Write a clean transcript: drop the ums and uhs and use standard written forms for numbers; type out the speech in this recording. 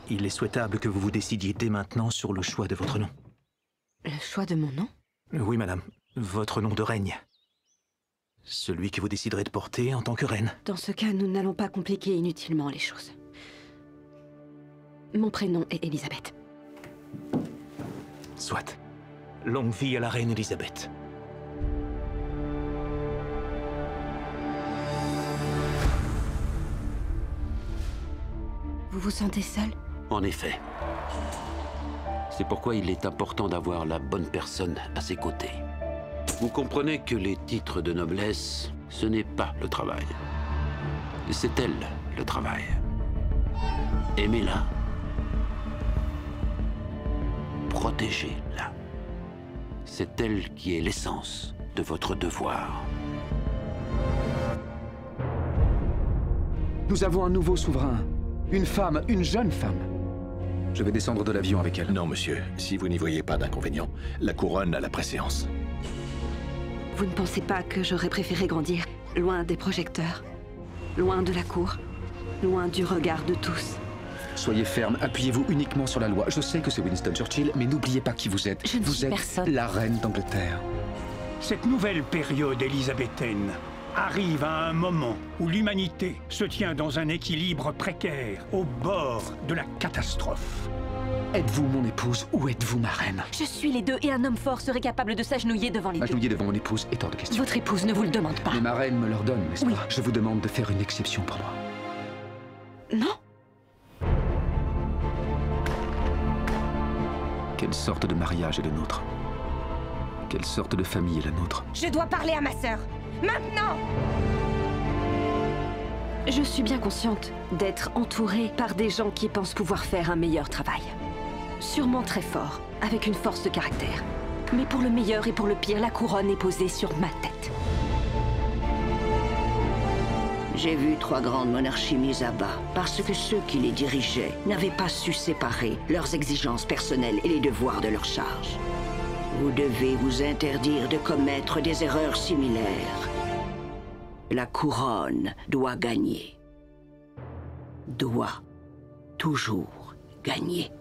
il est souhaitable que vous vous décidiez dès maintenant sur le choix de votre nom. Le choix de mon nom? Oui, madame. Votre nom de règne. Celui que vous déciderez de porter en tant que reine. Dans ce cas, nous n'allons pas compliquer inutilement les choses. Mon prénom est Elisabeth. Soit. Longue vie à la reine Elisabeth. Vous vous sentez seul? En effet. C'est pourquoi il est important d'avoir la bonne personne à ses côtés. Vous comprenez que les titres de noblesse, ce n'est pas le travail. C'est elle, le travail. Aimez-la. Protégez-la. C'est elle qui est l'essence de votre devoir. Nous avons un nouveau souverain. Une femme, une jeune femme. Je vais descendre de l'avion avec elle. Non, monsieur. Si vous n'y voyez pas d'inconvénient, la couronne a la préséance. Vous ne pensez pas que j'aurais préféré grandir loin des projecteurs, loin de la cour, loin du regard de tous? Soyez ferme, appuyez-vous uniquement sur la loi. Je sais que c'est Winston Churchill, mais n'oubliez pas qui vous êtes. Je ne vous suis êtes personne. la reine d'Angleterre. Cette nouvelle période élisabéthaine arrive à un moment où l'humanité se tient dans un équilibre précaire, au bord de la catastrophe. Êtes-vous mon épouse ou êtes-vous ma reine? Je suis les deux et un homme fort serait capable de s'agenouiller devant les deux. Agenouiller devant mon épouse est hors de question. Votre épouse ne vous le demande pas. Mais ma reine me l'ordonne, n'est-ce Oui. pas? Je vous demande de faire une exception pour moi. Non? Quelle sorte de mariage est le nôtre? Quelle sorte de famille est la nôtre? Je dois parler à ma sœur. Maintenant! Je suis bien consciente d'être entourée par des gens qui pensent pouvoir faire un meilleur travail. Sûrement très fort, avec une force de caractère. Mais pour le meilleur et pour le pire, la couronne est posée sur ma tête. J'ai vu 3 grandes monarchies mises à bas parce que ceux qui les dirigeaient n'avaient pas su séparer leurs exigences personnelles et les devoirs de leur charge. Vous devez vous interdire de commettre des erreurs similaires. La couronne doit gagner. Doit toujours gagner.